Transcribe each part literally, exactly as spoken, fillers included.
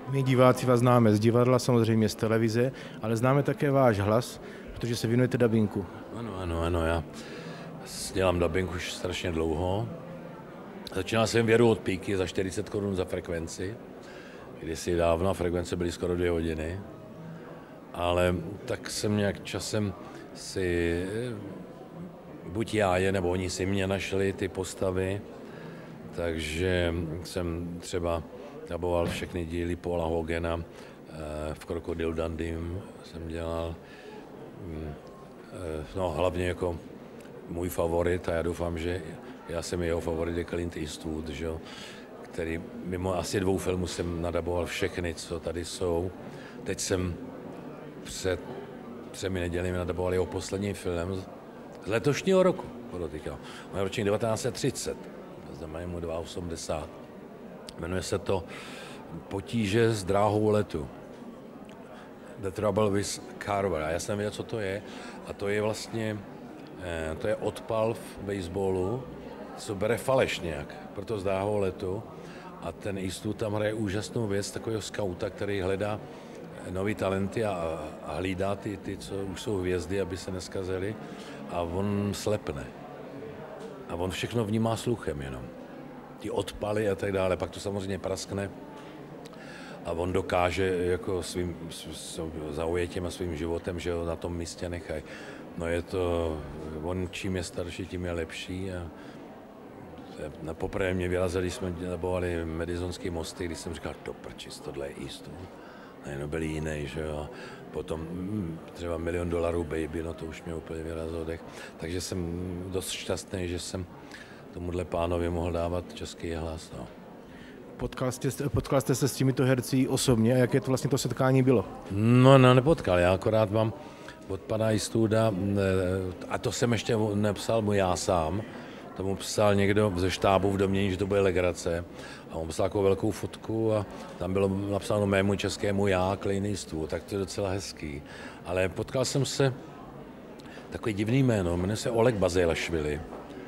My diváci vás známe z divadla, samozřejmě z televize, ale známe také váš hlas, protože se věnujete dabinku. Ano, ano, ano, já dělám dabing už strašně dlouho. Začínal jsem Věru od Píky za čtyřicet korun za frekvenci, kdysi dávno, frekvence byly skoro dvě hodiny, ale tak jsem nějak časem si, buď já je, nebo oni si mě našli ty postavy, takže jsem třeba daboval všechny díly Paula Hogana, v Krokodil Dundym jsem dělal, no hlavně jako můj favorit, a já doufám, že já jsem jeho favorit, je Clint Eastwood, že? Který mimo asi dvou filmů jsem nadaboval všechny, co tady jsou. Teď jsem před třemi nedělemi nadaboval jeho poslední film z letošního roku, podotýkal. Můj ročník devatenáct set třicet, znamená mu osmdesát dva. Jmenuje se to Potíže s dráhou letu. The Trouble with Carver. A já jsem věděl, co to je. A to je vlastně, to je odpal v baseballu, co bere faleš nějak, proto s dráhou letu. A ten Eastwood tam hraje úžasnou věc, takového skauta, který hledá nový talenty a, a hlídá ty, ty, co už jsou hvězdy, aby se neskazily. A on slepne. A on všechno vnímá sluchem jenom. Ty odpaly a tak dále, pak to samozřejmě praskne. A on dokáže jako svým zaujetím a svým životem, že ho na tom místě nechají. No je to, on čím je starší, tím je lepší. A na poprvé mě vyrazili, jsme dabovali Madisonský mosty, když jsem říkal, to prčis, tohle je Eastwood. No byli jiný, že jo. Potom mm, třeba Milion dolarů Baby, no to už mě úplně vyrazilo dech. Takže jsem dost šťastný, že jsem tomuhle pánovi mohl dávat český hlas, no. Potkal jste, potkal jste se s těmito herci osobně a jaké to vlastně to setkání bylo? No, no nepotkal, já akorát mám od pana Eastwooda, a to jsem ještě nepsal mu já sám, tomu psal někdo ze štábu v domění, že to bude legrace. A on psal takovou velkou fotku a tam bylo napsáno mému českému já, Clint Eastwood, tak to je docela hezký. Ale potkal jsem se, takový divný jméno, jmenuje se Oleg Bazilashvili.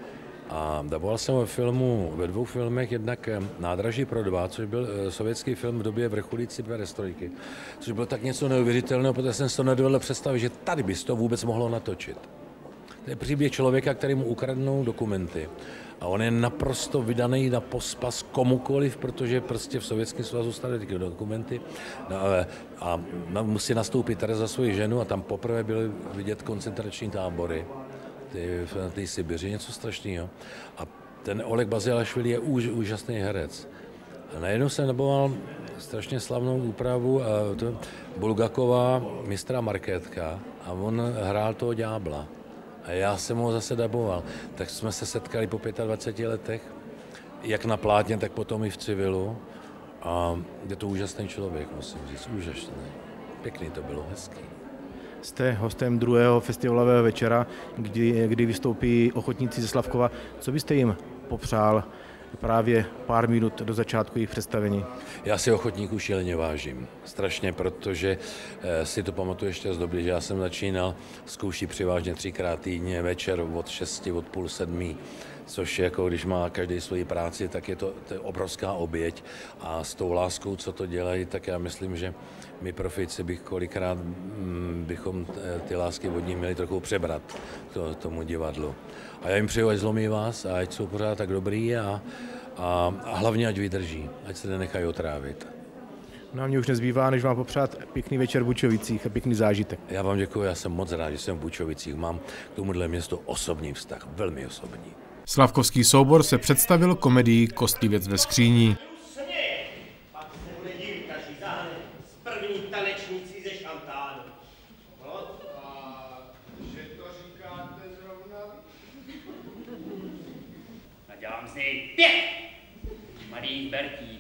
A daboval jsem ve filmu, ve dvou filmech, jednak Nádraží pro dva, což byl sovětský film v době vrcholící perestrojky, což bylo tak něco neuvěřitelného, protože jsem si to nedovedl představit, že tady bys to vůbec mohlo natočit. To je příběh člověka, který mu ukradnou dokumenty. A on je naprosto vydaný na pospas komukoliv, protože prostě v Sovětském svazu staly ty dokumenty. No, a musí nastoupit tady za svoji ženu a tam poprvé byly vidět koncentrační tábory. Ty, v té Sibiři, něco strašného. A ten Oleg Bazilashvili je úž, úžasný herec. A najednou jsem daboval strašně slavnou úpravu to Bulgakova mistra Markétka a on hrál toho ďábla. A já jsem ho zase daboval. Tak jsme se setkali po dvaceti pěti letech, jak na plátně, tak potom i v civilu. A je to úžasný člověk, musím říct, úžasný. Pěkný to bylo, hezký. Jste hostem druhého festivalového večera, kdy, kdy vystoupí ochotníci ze Slavkova. Co byste jim popřál právě pár minut do začátku jejich představení? Já si ochotníků šíleně vážím. Strašně, protože eh, si to pamatuju ještě z doby, že já jsem začínal zkoušet přivážně třikrát týdně večer od šesti, od půl sedmí. Což jako když má každý svoji práci, tak je to, to je obrovská oběť. A s tou láskou, co to dělají, tak já myslím, že my profíci bych kolikrát mm, bychom ty lásky od nich měli trochu přebrat to, tomu divadlu. A já jim přeju, ať zlomí vás a ať jsou pořád tak dobrý a, a, a hlavně ať vydrží, ať se nenechají otrávit. No a mě už nezbývá, než vám popřát pěkný večer v Bučovicích a pěkný zážitek. Já vám děkuji, já jsem moc rád, že jsem v Bučovicích. Mám k tomuhle městu osobní vztah, velmi osobní. Slavkovský soubor se představil komedii Kostlivec ve skříni. Pak se bude divit naší záhne s první tanečnící ze Šantánu. No, a že to říkáte zrovna vy? Nadělám z něj pět malých bertí.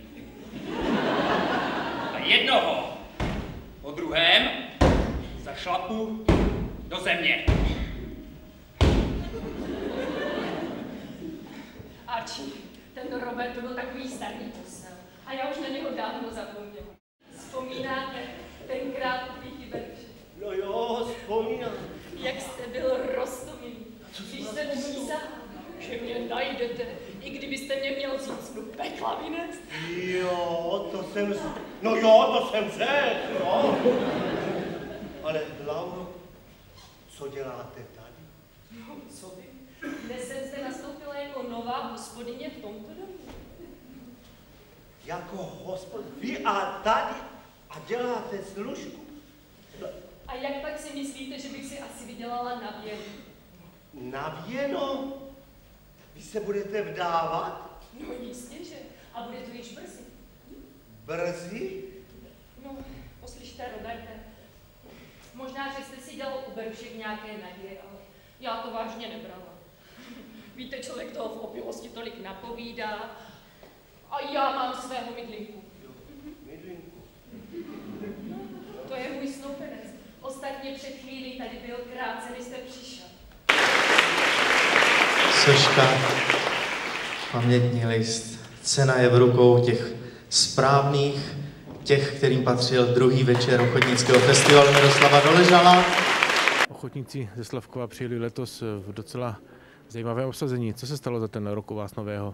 A jednoho po druhém zašlapu do země. Arči, ten Robert to byl takový starý posel a já už na něho dávno zapomněla. Vzpomínáte tenkrát u Píky Berče? No jo, vzpomínám. Jak jste byl roztomilý, když jsem přísahal, že mě najdete, i kdybyste mě měl z pekla vynést. Jo, to jsem... No No jo, to jsem řekl, no. Ale Lauro, co děláte tady? No, co vy? Dnes jsem zde nastoupila jako nová hospodyně v tomto domu. Jako hospod, vy a tady a děláte služku? No. A jak pak si myslíte, že bych si asi vydělala na věnu? Na věno? Vy se budete vdávat? No jistě, že. A bude to již brzy. Brzy? No, poslyšte, Roberte. Možná, že jste si dělal u Berušek nějaké naděje, ale já to vážně nebrala. Víte, člověk toho v opilosti tolik napovídá. A já mám svého mydlinku. Mydlinku? No, to je můj snoubenec. Ostatně před chvílí tady byl krátce, než jste přišel. Soška, pamětní list. Cena je v rukou těch správných, těch, kterým patřil druhý večer Ochotnického festivalu Miroslava Doležala. Ochotníci ze Slavkova přijeli letos v docela zajímavém obsazení. Co se stalo za ten rok u vás nového?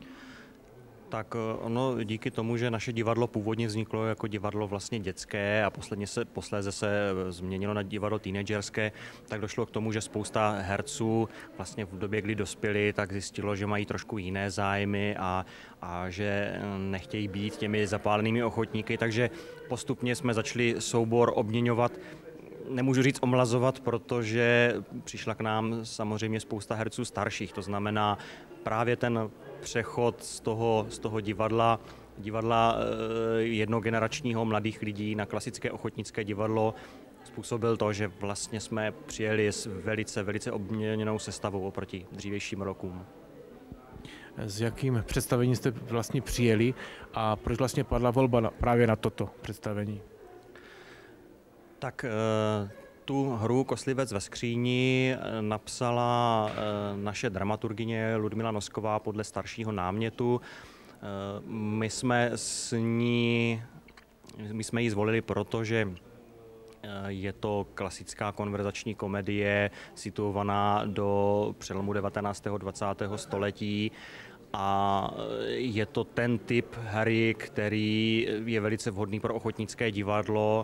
Tak ono díky tomu, že naše divadlo původně vzniklo jako divadlo vlastně dětské a posledně se, posléze se změnilo na divadlo teenagerské, tak došlo k tomu, že spousta herců vlastně v době, kdy dospěli, tak zjistilo, že mají trošku jiné zájmy a, a že nechtějí být těmi zapálenými ochotníky, takže postupně jsme začali soubor obměňovat. Nemůžu říct omlazovat, protože přišla k nám samozřejmě spousta herců starších, to znamená právě ten přechod z toho, z toho divadla, divadla jednogeneračního mladých lidí na klasické ochotnické divadlo způsobil to, že vlastně jsme přijeli s velice, velice obměněnou sestavou oproti dřívějším rokům. S jakým představením jste vlastně přijeli a proč vlastně padla volba na, právě na toto představení? Tak tu hru Koslivec ve skříni napsala naše dramaturgyně Ludmila Nosková podle staršího námětu. My jsme s ní, my jsme ji zvolili, protože je to klasická konverzační komedie situovaná do přelomu devatenáctého a dvacátého století. A je to ten typ hry, který je velice vhodný pro ochotnické divadlo,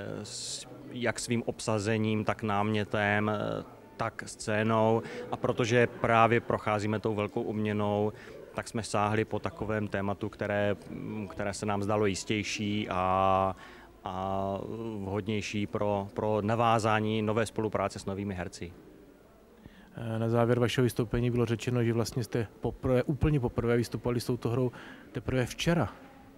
jak svým obsazením, tak námětem, tak scénou. A protože právě procházíme tou velkou obměnou, tak jsme sáhli po takovém tématu, které, které se nám zdalo jistější a, a vhodnější pro, pro navázání nové spolupráce s novými herci. Na závěr vašeho vystoupení bylo řečeno, že vlastně jste poprvé, úplně poprvé vystupovali s touto hrou teprve včera.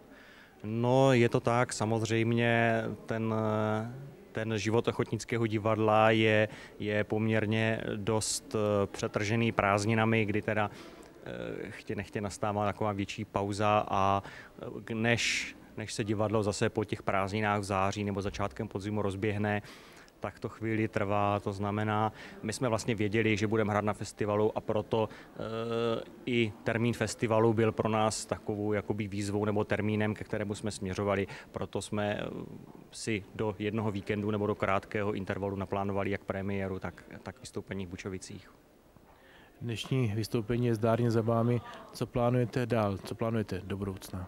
No, je to tak, samozřejmě ten, ten život ochotnického divadla je, je poměrně dost přetržený prázdninami, kdy teda chtě nechtě nastává taková větší pauza a než, než se divadlo zase po těch prázdninách v září nebo začátkem podzimu rozběhne, tak to chvíli trvá, to znamená, my jsme vlastně věděli, že budeme hrát na festivalu a proto e, i termín festivalu byl pro nás takovou jakoby výzvou nebo termínem, ke kterému jsme směřovali, proto jsme si do jednoho víkendu nebo do krátkého intervalu naplánovali jak premiéru, tak, tak vystoupení v Bučovicích. Dnešní vystoupení je zdárně za vámi. Co plánujete dál? Co plánujete do budoucna?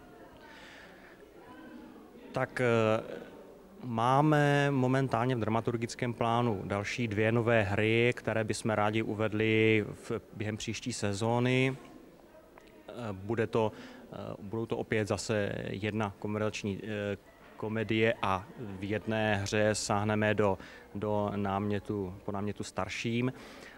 Tak e, máme momentálně v dramaturgickém plánu další dvě nové hry, které bychom rádi uvedli v, během příští sezóny. Bude to, budou to opět zase jedna konverzační komedie a v jedné hře sáhneme do, do námětu, po námětu starším.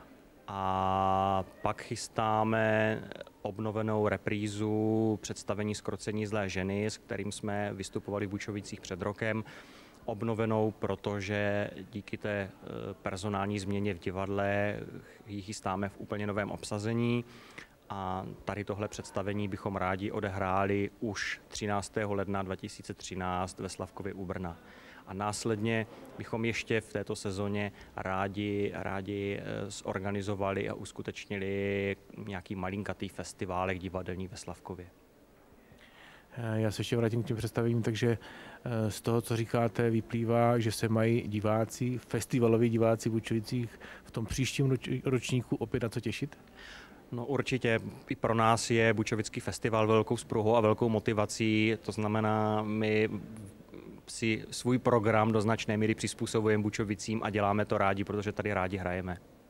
A pak chystáme obnovenou reprízu představení Zkrocení zlé ženy, s kterým jsme vystupovali v Bučovicích před rokem. Obnovenou, protože díky té personální změně v divadle ji chystáme v úplně novém obsazení a tady tohle představení bychom rádi odehráli už třináctého ledna dva tisíce třináct ve Slavkově u Brna. A následně bychom ještě v této sezóně rádi, rádi zorganizovali a uskutečnili nějaký malinkatý festiválek divadelní ve Slavkově. Já se ještě vrátím k těm představením, takže z toho, co říkáte, vyplývá, že se mají diváci, festivaloví diváci v Bučovicích v tom příštím ročníku opět na co těšit? No určitě i pro nás je Bučovický festival velkou spruhou a velkou motivací, to znamená, my si svůj program do značné míry přizpůsobujeme Bučovicím a děláme to rádi, protože tady rádi hrajeme.